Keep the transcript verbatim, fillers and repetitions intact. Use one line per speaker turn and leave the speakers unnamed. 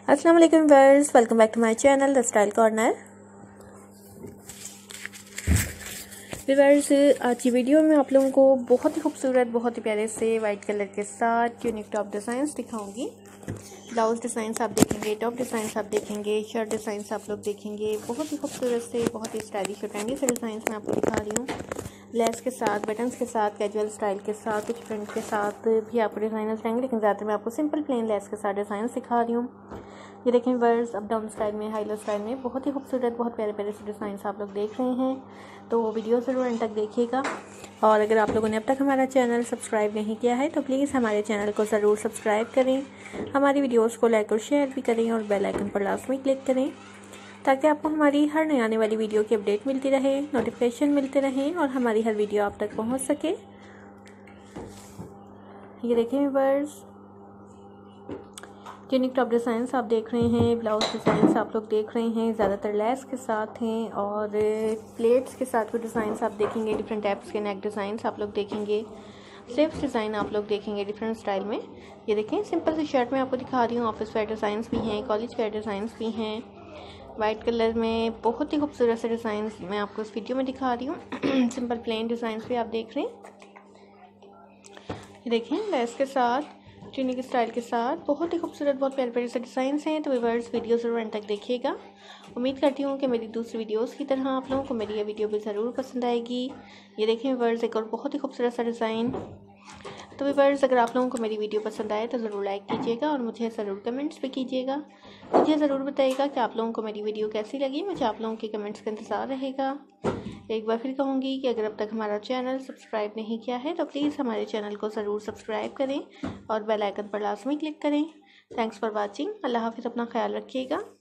अस्सलाम वालेकुम viewers, welcome back to my channel the style corner. Viewers, आज की वीडियो में आप लोगों को बहुत ही खूबसूरत, बहुत ही प्यारे से वाइट कलर के साथ यूनिक टॉप डिज़ाइंस दिखाऊंगी। ब्लाउज डिज़ाइंस आप देखेंगे, टॉप डिज़ाइंस आप देखेंगे, शर्ट डिज़ाइंस आप लोग देखेंगे। बहुत ही खूबसूरत से, बहुत ही स्टाइलिश और ट्रेंडी से डिज़ाइंस मैं आपको दिखा रही हूँ। लेस के साथ, बटन्स के साथ, कैजुअल स्टाइल के साथ, कुछ प्रिंट के साथ भी आपको डिज़ाइनर्स रहेंगे, लेकिन ज़्यादातर मैं आपको सिंपल प्लेन लेस के साथ डिज़ाइन सिखा रही हूँ। ये देखें वर्स, अप डाउन स्टाइल में, हाईलो स्टाइल में, बहुत ही खूबसूरत, बहुत प्यारे प्यारे से डिज़ाइंस आप लोग देख रहे हैं। तो वो वीडियो ज़रूर एंड तक देखिएगा। और अगर आप लोगों ने अब तक हमारा चैनल सब्सक्राइब नहीं किया है तो प्लीज़ हमारे चैनल को ज़रूर सब्सक्राइब करें, हमारी वीडियोज़ को लाइक और शेयर भी करें और बेल आइकन पर लास्ट में क्लिक करें, ताकि आपको हमारी हर नई आने वाली वीडियो की अपडेट मिलती रहे, नोटिफिकेशन मिलते रहें और हमारी हर वीडियो आप तक पहुंच सके। ये देखें व्यूअर्स, यूनिक टॉप डिज़ाइंस आप देख रहे हैं, ब्लाउज डिज़ाइंस आप लोग देख रहे हैं, ज़्यादातर लेस के साथ हैं और प्लेट्स के साथ भी डिज़ाइंस आप देखेंगे। डिफरेंट टाइप्स के नेक डिज़ाइंस आप लोग देखेंगे, स्लीव्स डिज़ाइन आप लोग देखेंगे डिफरेंट स्टाइल में। ये देखें, सिंपल सी शर्ट में आपको दिखा रही हूँ। ऑफिस वेयर डिज़ाइंस भी हैं, कॉलेज वेयर डिज़ाइंस भी हैं। वाइट कलर में बहुत ही खूबसूरत से डिज़ाइंस मैं आपको इस वीडियो में दिखा रही हूँ। सिंपल प्लेन डिज़ाइंस भी आप देख रहे हैं। ये देखें, लेस के साथ, यूनिक स्टाइल के साथ, बहुत ही खूबसूरत, बहुत प्यारे प्यारे से डिज़ाइंस हैं। तो व्यूअर्स, वीडियो ज़रूर एंड तक देखिएगा। उम्मीद करती हूँ कि मेरी दूसरी वीडियोस की तरह आप लोगों को मेरी ये वीडियो भी ज़रूर पसंद आएगी। ये देखें व्यूअर्स, एक और बहुत ही खूबसूरत सा डिज़ाइन। तो व्यूअर्स, अगर आप लोगों को मेरी वीडियो पसंद आए तो ज़रूर लाइक कीजिएगा और मुझे ज़रूर कमेंट्स भी कीजिएगा। मुझे ज़रूर बताइएगा कि आप लोगों को मेरी वीडियो कैसी लगी। मुझे आप लोगों के कमेंट्स का इंतज़ार रहेगा। एक बार फिर कहूँगी कि अगर अब तक हमारा चैनल सब्सक्राइब नहीं किया है तो प्लीज़ हमारे चैनल को ज़रूर सब्सक्राइब करें और बेल आइकन पर लाजमी क्लिक करें। Thanks for watching. अल्लाह हाफिज़, अपना ख्याल रखिएगा।